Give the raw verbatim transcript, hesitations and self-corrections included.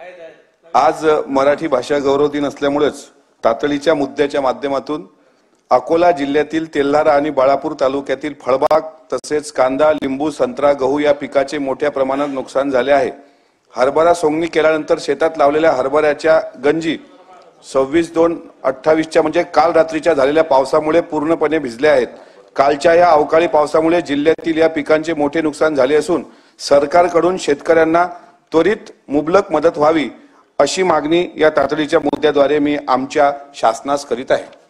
आज मराठी भाषा गौरव दिन असल्यामुळेच तातडीच्या मुद्द्याच्या माध्यमातून अकोला जिल्ह्यातील तेल्हारा आणि बाळापूर तालुक्यातील फळबाग तसेच कांदा, लिंबू, संत्रा, गहू या पिकाचे मोठ्या प्रमाणात नुकसान झाले आहे। हरभरा सोंगणी केल्यानंतर शेतात लावलेल्या हरभऱ्याच्या गंजी सव्वीस दोन अठ्ठावीसच्या म्हणजे काल रात्रीच्या झालेल्या पावसामुळे पूर्णपणे भिजल्या आहेत। कालच्या या अवकाळी पावसामुळे जिल्ह्यातील या पिकांचे मोठे नुकसान झाले असून सरकारकडून शेतकऱ्यांना त्वरित मुबलक मदत व्हावी अशी मागणी या तातडीच्या मुद्द्याद्वारे मी आमच्या शासनास करीत आहे।